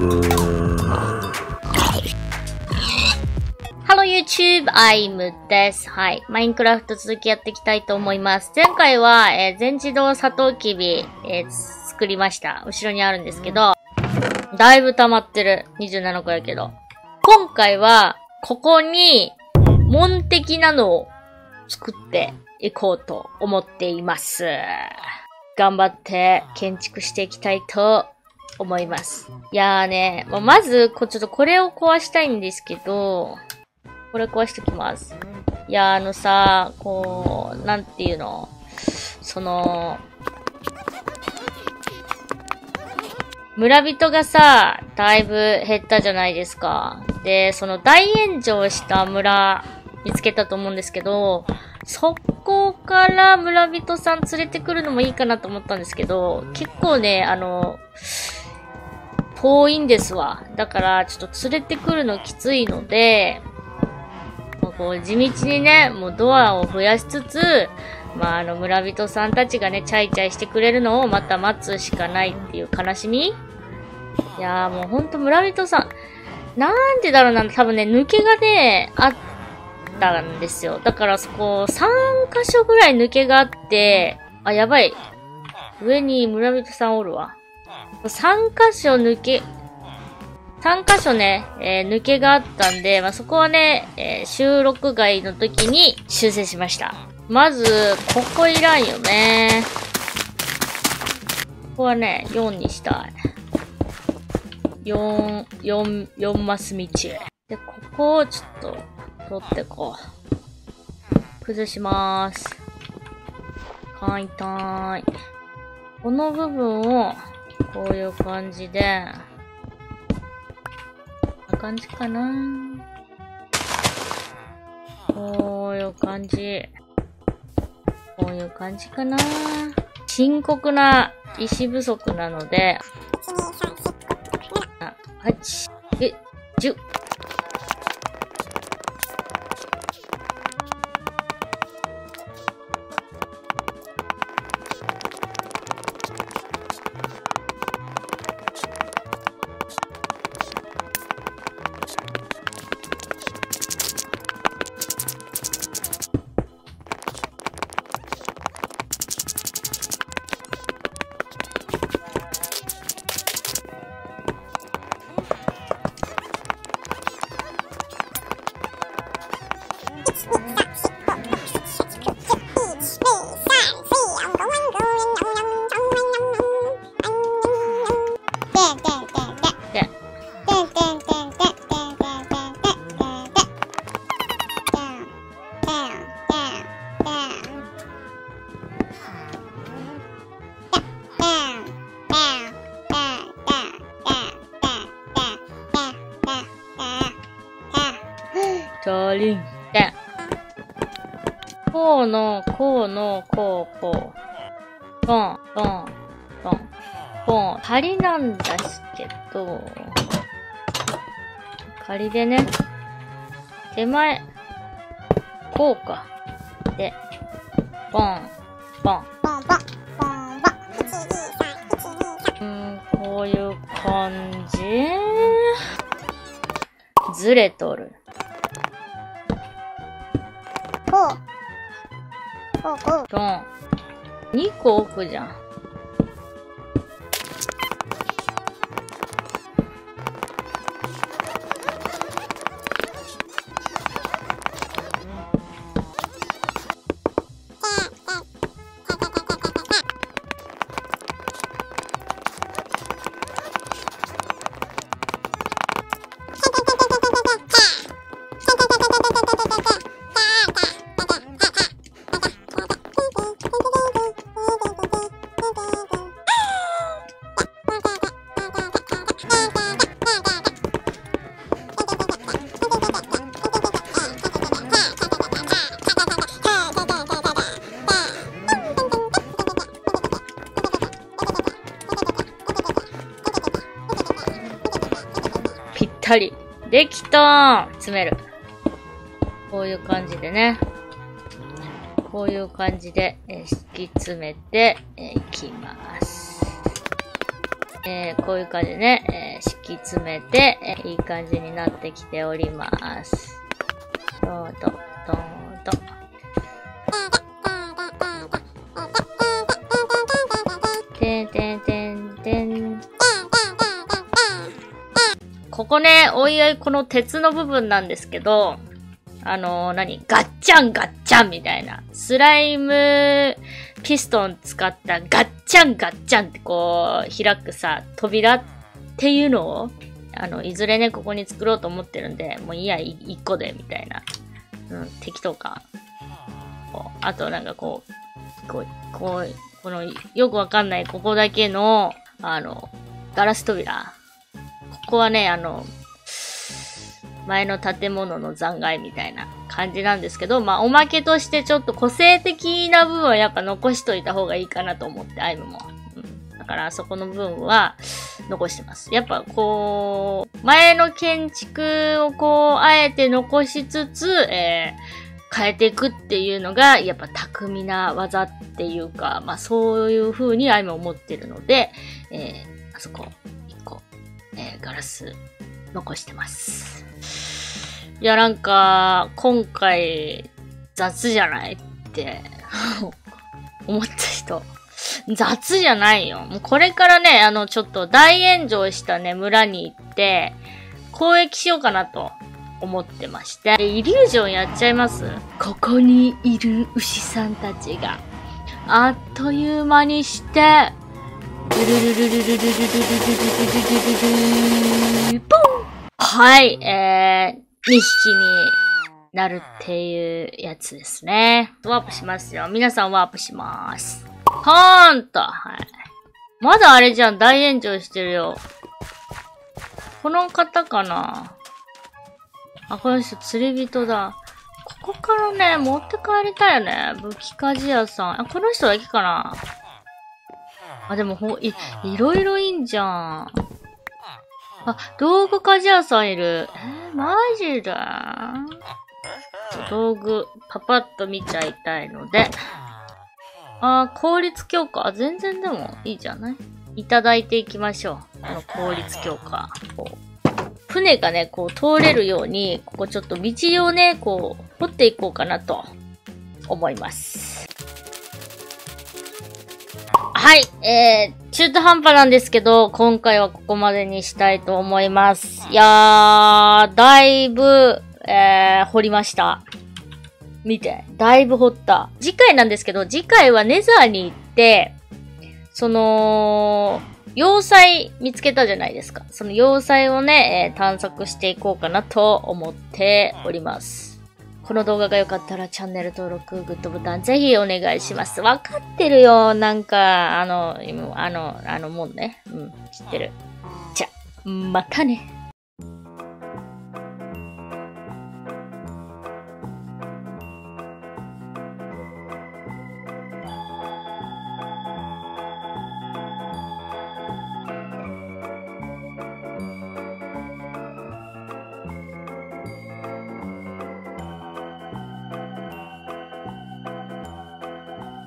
Hello YouTube, I'm です。はい。マインクラフト続きやっていきたいと思います。前回は、全自動サトウキビ、作りました。後ろにあるんですけど、だいぶ溜まってる。27個やけど。今回は、ここに、門的なのを作っていこうと思っています。頑張って建築していきたいと思います。いやーね、まず、ちょっとこれを壊したいんですけど、これ壊しておきます。いやなんていうの、村人がさ、だいぶ減ったじゃないですか。で、大炎上した村見つけたと思うんですけど、そこから村人さん連れてくるのもいいかなと思ったんですけど、結構ね、遠いんですわ。だから、ちょっと連れてくるのきついので、地道にね、もうドアを増やしつつ、村人さんたちがね、チャイチャイしてくれるのをまた待つしかないっていう悲しみ。いやーもうほんと村人さん、なんでだろうな、多分ね、抜けがね、あったんですよ。だから3箇所ぐらい抜けがあって、あ、やばい。上に村人さんおるわ。3箇所ね、抜けがあったんで、そこはね、収録外の時に修正しました。まず、ここいらんよね。ここはね、4にしたい。4マス道。で、ここをちょっと、取ってこう。崩しまーす。簡単。この部分を、こういう感じで、こんな感じかな。こういう感じ。こういう感じかな。深刻な石不足なので、8、10。こうの、こう。ポン。仮なんですけど、仮でね、手前、こうか。で、ポン。こういう感じ？ずれとる。ドン。2個置くじゃん。たり。できたー。詰める。こういう感じでね。こういう感じで、敷き詰めていきます。 こういう感じでね、敷き詰めて、いい感じになってきております。どうぞ、どうぞ。てんてんてんてん。ここね、おいおいこの鉄の部分なんですけど、ガッチャンガッチャンみたいな。スライムピストン使ったガッチャンガッチャンってこう、開くさ、扉っていうのを、いずれね、ここに作ろうと思ってるんで、もういいや、一個で、みたいな。適当感。あとなんかこの、よくわかんない、ここだけの、ガラス扉。ここはね、前の建物の残骸みたいな感じなんですけど、まあ、おまけとしてちょっと個性的な部分はやっぱ残しといた方がいいかなと思って、アイムも。だから、そこの部分は残してます。やっぱ、こう、前の建築をこう、あえて残しつつ、変えていくっていうのが、やっぱ巧みな技っていうか、まあ、そういう風にアイムは思ってるので、あそこ、一個、ガラス、残してます。いや、なんか、今回、雑じゃないって思った人。雑じゃないよ。もうこれからね、ちょっと大炎上したね、村に行って、交易しようかなと思ってまして。イリュージョンやっちゃいます？ここにいる牛さんたちが、あっという間にして、ルルルルルルルルルルルルルルルルポン！はい、2匹になるっていうやつですね。ワープしますよ。皆さんワープします。ポーンと。はい。まだあれじゃん。大炎上してるよ。この方かな？あ、この人釣り人だ。ここからね、持って帰りたいよね。武器鍛冶屋さん。あ、この人だけかな？あ、でもいろいろいいんじゃん。あ、道具鍛冶屋さんいる。マジだ。道具、パパッと見ちゃいたいので。効率強化。全然でもいいじゃない？いただいていきましょう。この効率強化。船がね、こう通れるように、ここちょっと道をね、こう、掘っていこうかなと思います。はい。中途半端なんですけど、今回はここまでにしたいと思います。いやー、だいぶ、掘りました。見て。だいぶ掘った。次回なんですけど、次回はネザーに行って、要塞見つけたじゃないですか。その要塞をね、探索していこうかなと思っております。この動画が良かったらチャンネル登録、グッドボタンぜひお願いします。わかってるよ。なんか、もんね。知ってる。じゃ、またね。